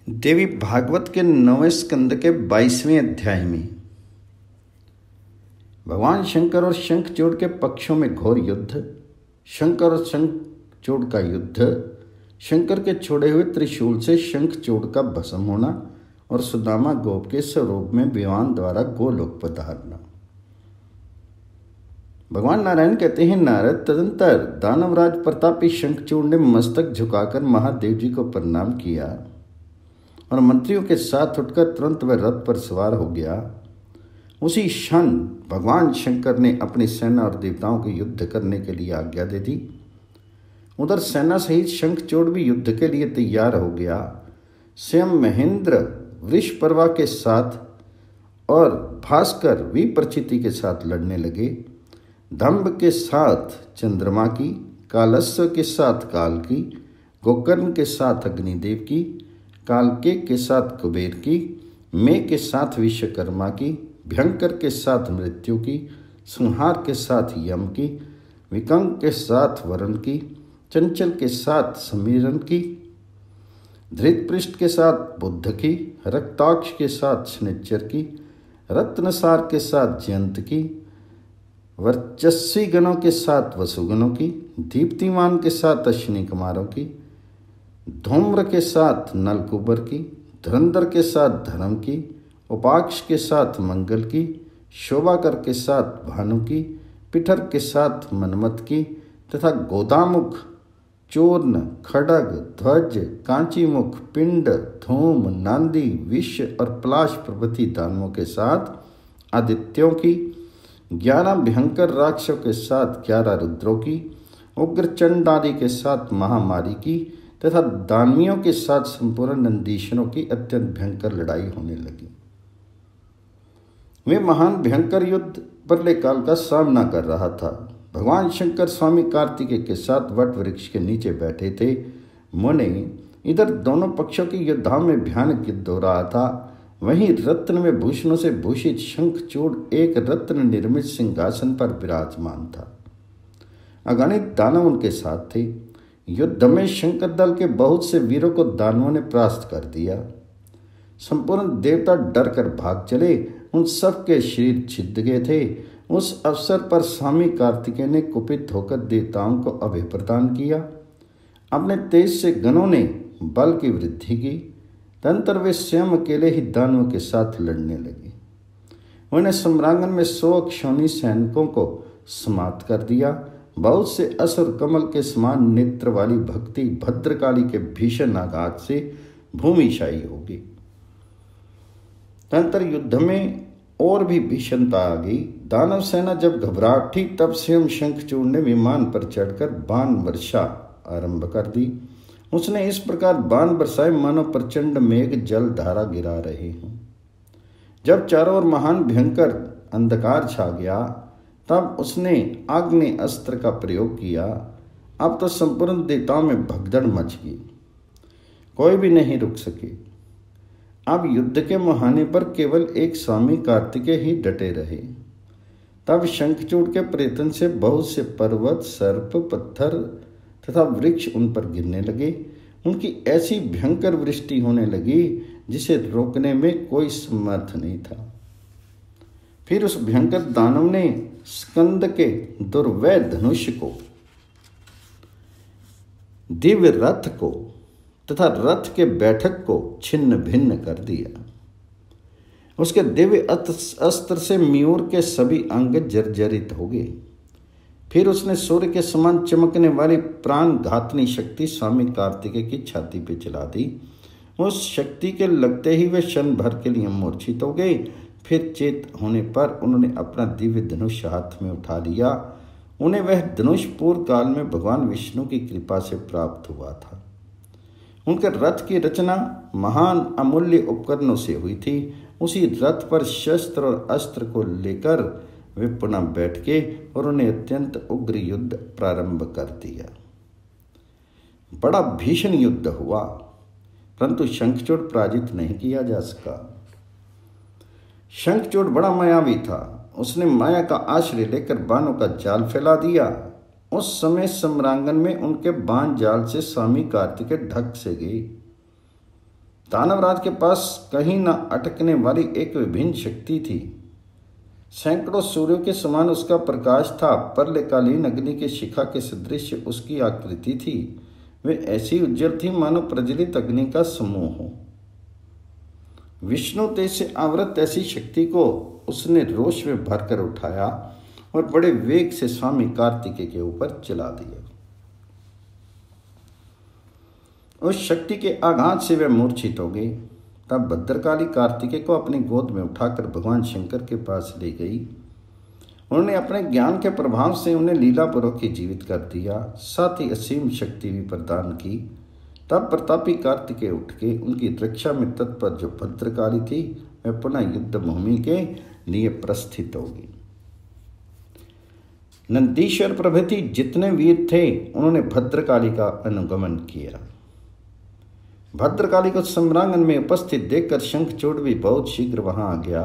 देवी भागवत के 9वें स्कंद के 22वें अध्याय में भगवान शंकर और शंखचूड़ के पक्षों में घोर युद्ध, शंकर और शंखचूड़ का युद्ध, शंकर के छोड़े हुए त्रिशूल से शंखचूड़ का भस्म होना और सुदामा गोप के स्वरूप में विमान द्वारा गोलोक पधारना। भगवान नारायण कहते हैं, नारद, तदंतर दानवराज प्रतापी शंखचूड़ ने मस्तक झुकाकर महादेव जी को प्रणाम किया और मंत्रियों के साथ उठकर तुरंत वह रथ पर सवार हो गया। उसी क्षण भगवान शंकर ने अपनी सेना और देवताओं के युद्ध करने के लिए आज्ञा दे दी। उधर सेना सहित शंखचूड़ भी युद्ध के लिए तैयार हो गया। स्वयं महेंद्र वृषपर्वा के साथ और भास्कर विप्रचिति के साथ लड़ने लगे। धम्ब के साथ चंद्रमा की, कालस्व के साथ काल की, गोकर्ण के साथ अग्निदेव की, कालके के साथ कुबेर की, मे के साथ विश्वकर्मा की, भयंकर के साथ मृत्यु की, संहार के साथ यम की, विकंग के साथ वरुण की, चंचल के साथ समीरन की, धृतपृष्ठ के साथ बुद्ध की, रक्ताक्ष के साथ शनिच्चर की, रत्नसार के साथ जयंत की, वर्चस्वी गणों के साथ वसुगणों की, दीप्तिमान के साथ अश्विनी कुमारों की, धूम्र के साथ नलकुबर की, धुरंधर के साथ धर्म की, उपाक्ष के साथ मंगल की, शोभाकर के साथ भानु की, पिठर के साथ मनमत की तथा गोदामुख, चूर्ण, खड़ग, ध्वज, कांचीमुख, पिंड, धूम, नांदी, विष और पलाश प्रभृति दानवों के साथ आदित्यों की, 11 भयंकर राक्षसों के साथ 11 रुद्रों की, उग्र चंड आदि के साथ महामारी की तथा दानवियों के साथ संपूर्ण नंदीशनों की अत्यंत भयंकर लड़ाई होने लगी। वे महान भयंकर युद्ध प्रलय काल का सामना कर रहा था। भगवान शंकर स्वामी कार्तिकेय के साथ वट वृक्ष के नीचे बैठे थे। मुने इधर दोनों पक्षों की योद्धाओं में भयानक युद्ध हो रहा था। वहीं रत्न में भूषणों से भूषित शंखचूड़ एक रत्न निर्मित सिंहासन पर विराजमान था। अगणित दानव उनके साथ थे। युद्ध में शंकर दल के बहुत से वीरों को दानवों ने परास्त कर दिया। संपूर्ण देवता डर कर भाग चले। उन सब के शरीर छिद गए थे। उस अवसर पर स्वामी कार्तिकेय ने कुपित होकर देवताओं को अभय प्रदान किया। अपने तेज से गणों ने बल की वृद्धि की। तदंतर वे स्वयं अकेले ही दानवों के साथ लड़ने लगे। उन्हें सम्रांगण में 100 अक्षौणी सैनिकों को समाप्त कर दिया। बहुत से असुर कमल के समान नेत्र वाली भक्ति भद्रकाली के भीषण आघात से भूमिशायी होगी। तदंतर युद्ध में और भी भीषणता आ गई। दानव सेना जब घबराहट थी तब स्वयं शंखचूड़ ने विमान पर चढ़कर बाण वर्षा आरंभ कर दी। उसने इस प्रकार बाण बरसाए मानो प्रचंड मेघ जल धारा गिरा रहे हों। जब चारों ओर महान भयंकर अंधकार छा गया तब उसने आग्नेय अस्त्र का प्रयोग किया। अब तो संपूर्ण देवताओं में भगदड़ मच गई। कोई भी नहीं रुक सके। अब युद्ध के मुहाने पर केवल एक स्वामी कार्तिकेय ही डटे रहे। तब शंखचूड़ के प्रयत्न से बहुत से पर्वत, सर्प, पत्थर तथा वृक्ष उन पर गिरने लगे। उनकी ऐसी भयंकर वृष्टि होने लगी जिसे रोकने में कोई समर्थ नहीं था। फिर उस भयंकर दानव ने स्कंद के दुर्वै धनुष को, दिव्य रथ को तथा रथ के बैठक को छिन्न भिन्न कर दिया। उसके दिव्य अस्त्र से मयूर के सभी अंग जर्जरित हो गए। फिर उसने सूर्य के समान चमकने वाली प्राण घातनी शक्ति स्वामी कार्तिकेय की छाती पे चला दी। उस शक्ति के लगते ही वे क्षण भर के लिए मूर्छित हो गए। फिर चेत होने पर उन्होंने अपना दिव्य धनुष हाथ में उठा लिया। उन्हें वह धनुष पूर्व काल में भगवान विष्णु की कृपा से प्राप्त हुआ था। उनके रथ की रचना महान अमूल्य उपकरणों से हुई थी। उसी रथ पर शस्त्र और अस्त्र को लेकर वे पुनः बैठ के और उन्हें अत्यंत उग्र युद्ध प्रारंभ कर दिया। बड़ा भीषण युद्ध हुआ, परंतु शंखचूड़ पराजित नहीं किया जा सका। शंखचूड़ बड़ा मायावी था। उसने माया का आश्रय लेकर बाणों का जाल फैला दिया। उस समय सम्रांगण में उनके बाण जाल से स्वामी कार्तिकेय ढक से गए। दानवराज के पास कहीं न अटकने वाली एक विभिन्न शक्ति थी। सैकड़ों सूर्यों के समान उसका प्रकाश था। प्रलयकालीन अग्नि के शिखा के सदृश उसकी आकृति थी। वे ऐसी उज्जवल थी मानो प्रज्वलित अग्नि का समूह हो। विष्णु तेज से आवृत ऐसी शक्ति को उसने रोष में भरकर उठाया और बड़े वेग से स्वामी कार्तिकेय के ऊपर चला दिया। उस शक्ति के आघात से वह मूर्छित हो गई। तब भद्रकाली कार्तिकेय को अपनी गोद में उठाकर भगवान शंकर के पास ले गई। उन्होंने अपने ज्ञान के प्रभाव से उन्हें लीलापूर्वक ही जीवित कर दिया, साथ ही असीम शक्ति भी प्रदान की। तब प्रतापी कार्तिकेय उठ के उनकी रक्षा में तत्पर जो भद्रकाली थी वह पुनः युद्ध भूमि के लिए प्रस्थित होगी। नंदीश्वर प्रभृति जितने वीर थे उन्होंने भद्रकाली का अनुगमन किया। भद्रकाली को सम्रांगण में उपस्थित देखकर शंखचूड़ भी बहुत शीघ्र वहां आ गया।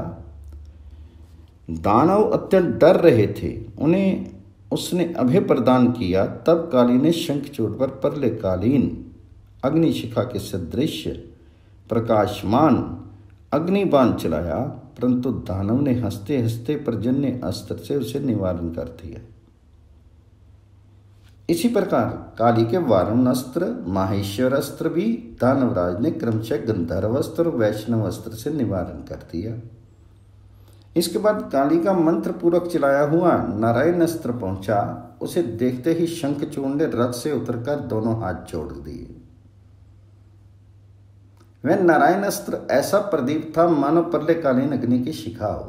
दानव अत्यंत डर रहे थे, उन्हें उसने अभय प्रदान किया। तब काली ने शंखचूड़ पर प्रलयकालीन अग्निशिखा के सदृश प्रकाशमान अग्निबाण चलाया, परंतु दानव ने हंसते हंसते पर्जन्य अस्त्र से उसे निवारण कर दिया। इसी प्रकार काली के वारुण अस्त्र, माहेश्वर अस्त्र भी दानवराज ने क्रमशः गंधर्व अस्त्र और वैष्णव अस्त्र से निवारण कर दिया। इसके बाद काली का मंत्र पूर्वक चलाया हुआ नारायण अस्त्र पहुंचा। उसे देखते ही शंखचूड़ ने रथ से उतरकर दोनों हाथ जोड़ दिए। वह नारायण अस्त्र ऐसा प्रदीप था मानो प्रलयकालीन अग्नि की शिखा हो,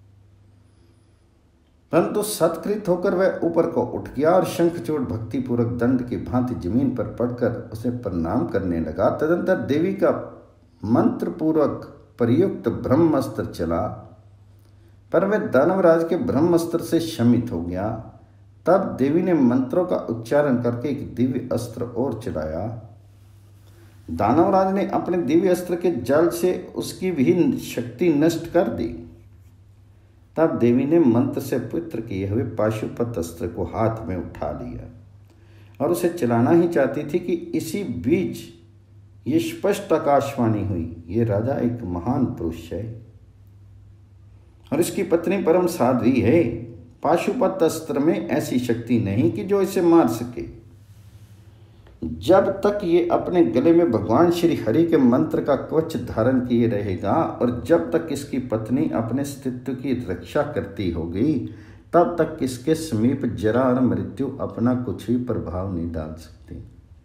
परंतु सत्कृत होकर वह ऊपर को उठ गया और शंखचूड़ भक्तिपूर्वक दंड की भांति जमीन पर पड़कर उसे प्रणाम करने लगा। तदंतर देवी का मंत्र पूर्वक प्रयुक्त ब्रह्मास्त्र चला, पर वह दानवराज के ब्रह्मास्त्र से शमित हो गया। तब देवी ने मंत्रों का उच्चारण करके एक दिव्य अस्त्र और चलाया। दानवराज ने अपने दिव्य अस्त्र के जल से उसकी भी शक्ति नष्ट कर दी। तब देवी ने मंत्र से पवित्र किए हुए पाशुपत अस्त्र को हाथ में उठा लिया और उसे चलाना ही चाहती थी कि इसी बीच ये स्पष्ट आकाशवाणी हुई, ये राजा एक महान पुरुष है और इसकी पत्नी परम साध्वी है। पाशुपत अस्त्र में ऐसी शक्ति नहीं कि जो इसे मार सके। जब तक ये अपने गले में भगवान श्री हरि के मंत्र का कवच धारण किए रहेगा और जब तक इसकी पत्नी अपने अस्तित्व की रक्षा करती होगी, तब तक इसके समीप जरा और मृत्यु अपना कुछ भी प्रभाव नहीं डाल सकती।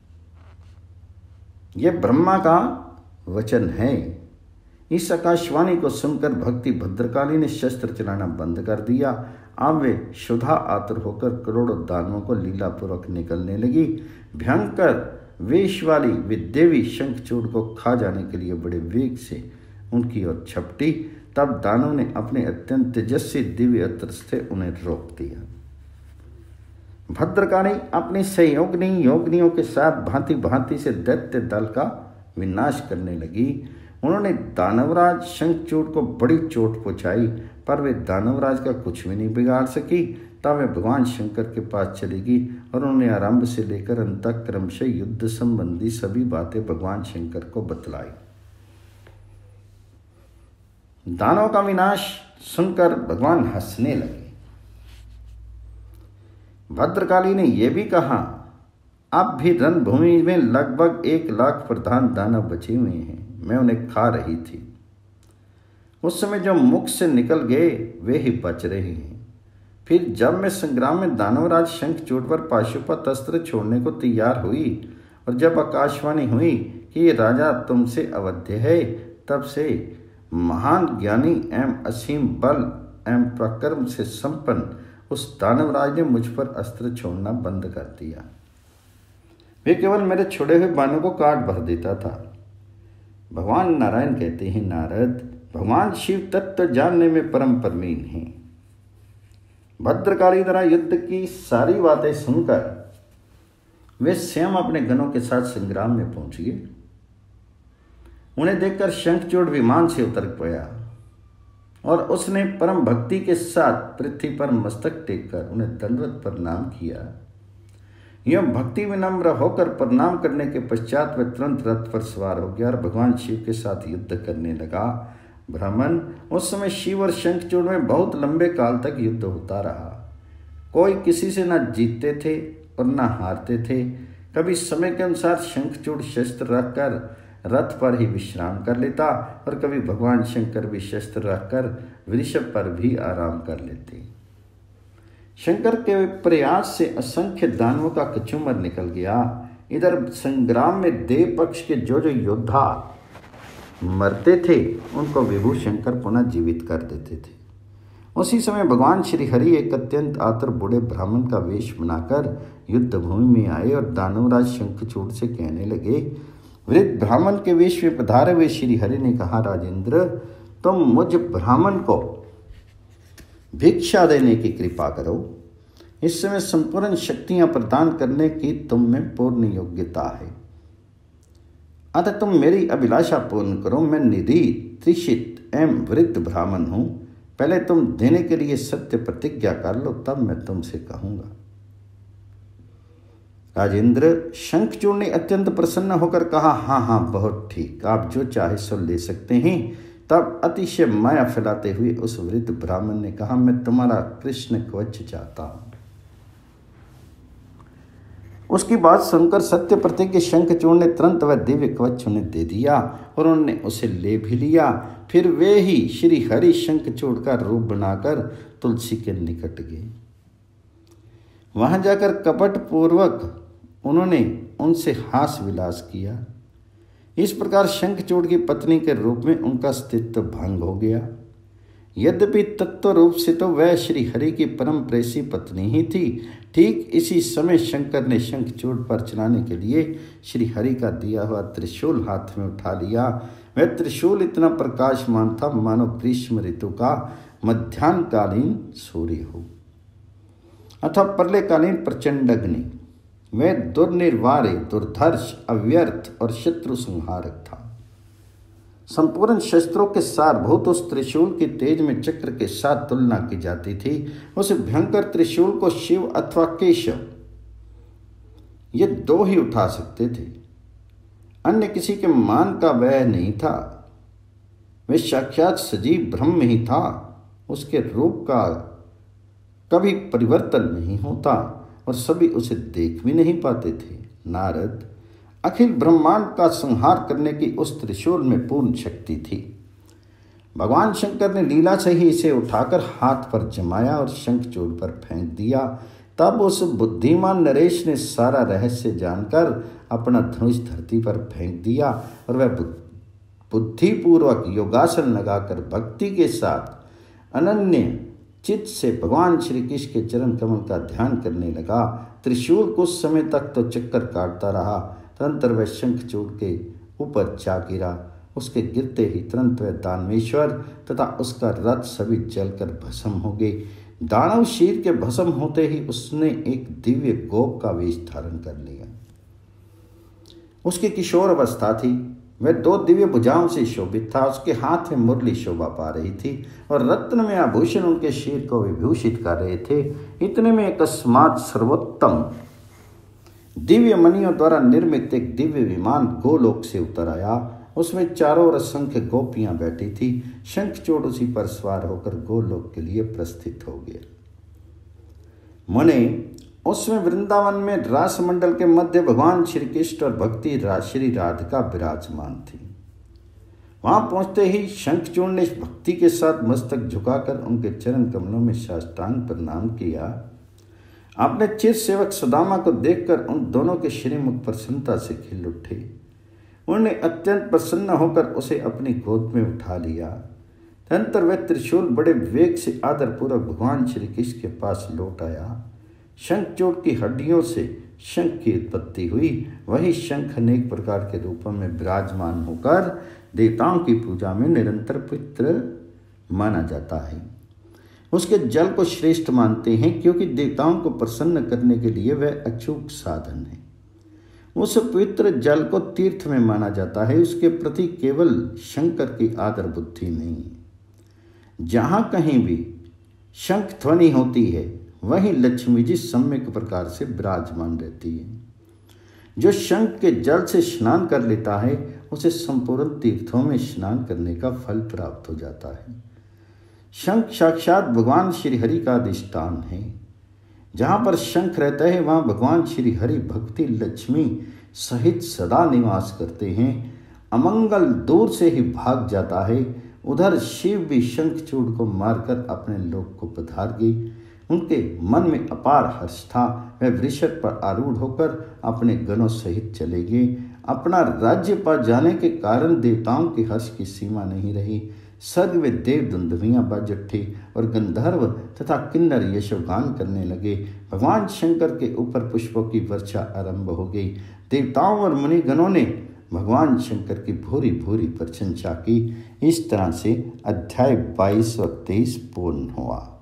यह ब्रह्मा का वचन है। इस आकाशवाणी को सुनकर भक्ति भद्रकाली ने शस्त्र चलाना बंद कर दिया। अब वे क्षुधा आतुर होकर करोड़ों दानवों को लीलापूर्वक निकलने लगी। भयंकर वेश वाली वे देवी शंखचूड़ को खा जाने के लिए बड़े वेग से उनकी ओर झपटी। तब दानव ने अपने अत्यंत तेजस्वी दिव्य अस्त्र से उन्हें रोक दिया। भद्रकाली अपनी सहयोगिनी योगिनियों के साथ भांति भांति से दैत्य दल का विनाश करने लगी। उन्होंने दानवराज शंखचूड़ को बड़ी चोट पहुंचाई, पर वे दानवराज का कुछ भी नहीं बिगाड़ सकी। तब वे भगवान शंकर के पास चली गई और उन्होंने आरंभ से लेकर अंत तक क्रमशः युद्ध संबंधी सभी बातें भगवान शंकर को बतलाई। दानव का विनाश सुनकर भगवान हंसने लगे। भद्रकाली ने यह भी कहा, अब भी रणभूमि में लगभग 1 लाख प्रधान दानव बचे हुए हैं, मैं उन्हें खा रही थी। उस समय जो मुख से निकल गए वे ही बच रहे हैं। फिर जब मैं संग्राम में दानवराज शंखचूड़ पर पाशुपत अस्त्र छोड़ने को तैयार हुई और जब आकाशवाणी हुई कि ये राजा तुमसे अवध्य है, तब से महान ज्ञानी एवं असीम बल एवं पराक्रम से संपन्न उस दानवराज ने मुझ पर अस्त्र छोड़ना बंद कर दिया। वे केवल मेरे छोड़े हुए बाणों को काट भर देता था। भगवान नारायण कहते हैं, नारद, भगवान शिव तत्व जानने में परम प्रवीण हैं। भद्रकाली द्वारा युद्ध की सारी बातें सुनकर वे स्वयं अपने गणों के साथ संग्राम में पहुंच गए। उन्हें देखकर शंखचूड़ विमान से उतर पड़ा और उसने परम भक्ति के साथ पृथ्वी पर मस्तक टेककर उन्हें दंडवत प्रणाम किया। यह भक्ति विनम्र होकर प्रणाम करने के पश्चात वह तुरंत रथ पर सवार हो गया और भगवान शिव के साथ युद्ध करने लगा। ब्राह्मण, उस समय शिव और शंखचूड़ में बहुत लंबे काल तक युद्ध होता रहा। कोई किसी से न जीतते थे और न हारते थे। कभी समय के अनुसार शंखचूड़ शस्त्र रखकर रथ पर ही विश्राम कर लेता और कभी भगवान शंकर भी शस्त्र रखकर वृषभ पर भी आराम कर लेते। शंकर के प्रयास से असंख्य दानवों का कचूमर निकल गया। इधर संग्राम में देव पक्ष के जो जो योद्धा मरते थे उनको विभु शंकर पुनः जीवित कर देते थे। उसी समय भगवान श्री हरि एक अत्यंत आतुर बूढ़े ब्राह्मण का वेश बनाकर युद्ध भूमि में आए और दानवराज शंखचूड़ से कहने लगे। वृद्ध ब्राह्मण के वेश में पधारे हुए श्री हरि ने कहा, राजेंद्र, तुम मुझ ब्राह्मण को भिक्षा देने की कृपा करो। इस समय संपूर्ण शक्तियां प्रदान करने की तुम में पूर्ण योग्यता है, अतः तुम मेरी अभिलाषा पूर्ण करो। मैं निधि त्रिषित एवं वृद्ध ब्राह्मण हूं। पहले तुम देने के लिए सत्य प्रतिज्ञा कर लो, तब मैं तुमसे कहूंगा। राजेंद्र, शंखचूड़ ने अत्यंत प्रसन्न होकर कहा, हाँ, बहुत ठीक, आप जो चाहे सो ले सकते हैं। तब अतिशय माया फैलाते हुए उस वृद्ध ब्राह्मण ने कहा, मैं तुम्हारा कृष्ण कवच चाहता हूं। उसकी बात सुनकर सत्य प्रतिज्ञ शंखचूड़ ने तुरंत वह दिव्य कवच उन्हें दे दिया और उन्होंने उसे ले भी लिया। फिर वे ही श्री हरि शंखचूड़ का रूप बनाकर तुलसी के निकट गए। वहां जाकर कपट पूर्वक उन्होंने उनसे हास विलास किया। इस प्रकार शंखचूड़ की पत्नी के रूप में उनका अस्तित्व भंग हो गया। यद्यपि तत्व रूप से तो वह श्री हरि की परम प्रेसी पत्नी ही थी। ठीक इसी समय शंकर ने शंखचूड़ पर चलाने के लिए श्री हरि का दिया हुआ त्रिशूल हाथ में उठा लिया। वह त्रिशूल इतना प्रकाशमान था मानो ग्रीष्म ऋतु का मध्याह्नकालीन सूर्य हो अथवा प्रलयकालीन प्रचंड अग्नि। वह दुर्निर्वार्य, दुर्धर्ष, अव्यर्थ और शत्रु संहारक था। संपूर्ण शस्त्रों के सारभूत उस त्रिशूल की तेज में चक्र के साथ तुलना की जाती थी। उस भयंकर त्रिशूल को शिव अथवा केशव ये दो ही उठा सकते थे, अन्य किसी के मान का वह नहीं था। वह साक्षात सजीव ब्रह्म ही था। उसके रूप का कभी परिवर्तन नहीं होता और सभी उसे देख भी नहीं पाते थे। नारद, अखिल ब्रह्मांड का संहार करने की उस त्रिशूल में पूर्ण शक्ति थी। भगवान शंकर ने लीला से ही इसे उठाकर हाथ पर जमाया और शंखचूड़ पर फेंक दिया। तब उस बुद्धिमान नरेश ने सारा रहस्य जानकर अपना धनुष धरती पर फेंक दिया और वह बुद्धिपूर्वक योगासन लगाकर भक्ति के साथ अनन्य चित्त से भगवान श्री कृष्ण के चरण कमल का ध्यान करने लगा। त्रिशूल कुछ समय तक तो चक्कर काटता रहा, तदंतर वह शंखचूड़ के ऊपर जा गिरा। उसके गिरते ही तुरंत वह दानवेश्वर तथा उसका रथ सभी जलकर भस्म हो गए। दानव शीर के भस्म होते ही उसने एक दिव्य गोप का वेश धारण कर लिया। उसकी किशोर अवस्था थी। वह दो दिव्य भुजाओं से शोभित था। उसके हाथ में मुरली शोभा पा रही थी और रत्न में आभूषण उनके शीर को विभूषित कर रहे थे। इतने में अकस्मात सर्वोत्तम दिव्य मणियों द्वारा निर्मित एक दिव्य विमान गोलोक से उतर आया। उसमें चारों ओर असंख्य गोपियां बैठी थी। शंखचूड़ उसी पर सवार होकर गोलोक के लिए प्रस्थित हो गया। मुने, उसमें वृंदावन में रास मंडल के मध्य भगवान श्री कृष्ण और भक्ति श्री राधिका विराजमान थी। वहां पहुंचते ही शंखचूड़ ने भक्ति के साथ मस्तक झुकाकर उनके चरण कमलों में साष्टांग प्रणाम किया। अपने चिर सेवक सुदामा को देखकर उन दोनों के श्रीमुख प्रसन्नता से खिल उठे। उन्होंने अत्यंत प्रसन्न होकर उसे अपनी गोद में उठा लिया। तदंतर वह त्रिशूल बड़े वेग से आदरपूर्वक भगवान श्री कृष्ण के पास लौट आया। शंखचूड़ की हड्डियों से शंख की उत्पत्ति हुई। वही शंख अनेक प्रकार के रूपों में विराजमान होकर देवताओं की पूजा में निरंतर पवित्र माना जाता है। उसके जल को श्रेष्ठ मानते हैं क्योंकि देवताओं को प्रसन्न करने के लिए वह अचूक साधन है। उस पवित्र जल को तीर्थ में माना जाता है। उसके प्रति केवल शंकर की आदर बुद्धि नहीं। जहाँ कहीं भी शंख ध्वनि होती है वहीं लक्ष्मी जी सम्यक प्रकार से विराजमान रहती है। जो शंख के जल से स्नान कर लेता है उसे संपूर्ण तीर्थों में स्नान करने का फल प्राप्त हो जाता है। शंख साक्षात भगवान श्री हरि का अधिष्ठान है। जहाँ पर शंख रहता है वहाँ भगवान श्री हरि भक्ति लक्ष्मी सहित सदा निवास करते हैं। अमंगल दूर से ही भाग जाता है। उधर शिव भी शंखचूड़ को मारकर अपने लोक को पधार गई। उनके मन में अपार हर्ष था। वह वृषभ पर आरूढ़ होकर अपने गणों सहित चले गए। अपना राज्य पा जाने के कारण देवताओं के हर्ष की सीमा नहीं रही। स्वर्ग में देव दुंदुभियां बज उठे और गंधर्व तथा किन्नर यशोगान करने लगे। भगवान शंकर के ऊपर पुष्पों की वर्षा आरंभ हो गई। देवताओं और मुनिगणों ने भगवान शंकर की भूरी भूरी प्रशंसा की। इस तरह से अध्याय 22 व 23 पूर्ण हुआ।